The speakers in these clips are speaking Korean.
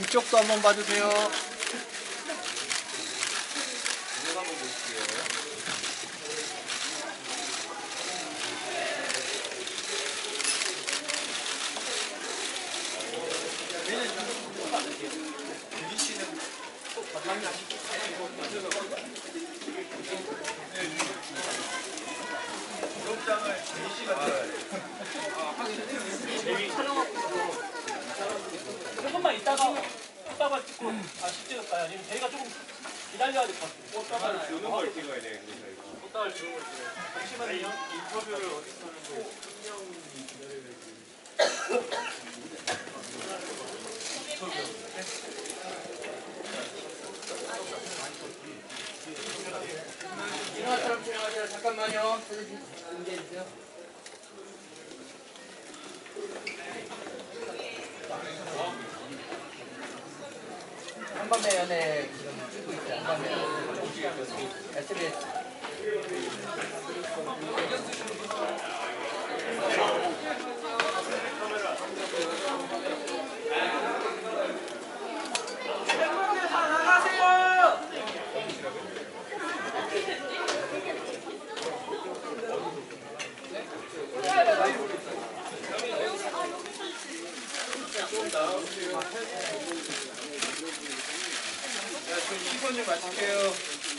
이쪽도 한번 봐주세요. 조금만 있다가 꽃다발 찍고 다시 찍을까요? 아니면 저희가 조금 기다려야 될 것 같아요. 꽃다발 주는 걸 찍어야 되는데 저희가. 꽃다발 주는 걸 찍어요. 잠시만요. 인터뷰를 어디서 하는 거예요? 진행하처럼 진행하세요. 잠깐만요. 사진 준비해주세요. 한밤의 연애 지금 찍고 있어요. 한밤의 연애. SBS. 시선 좀 맞출게요.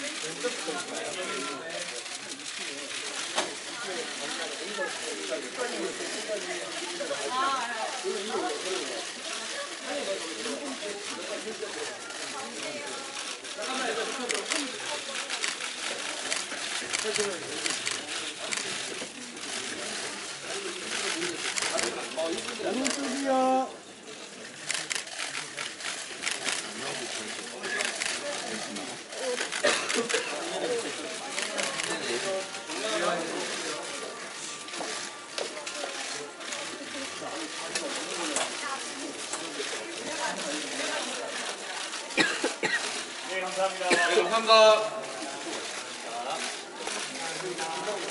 오른쪽이야. 네, 감사합니다. 네, 감사합니다.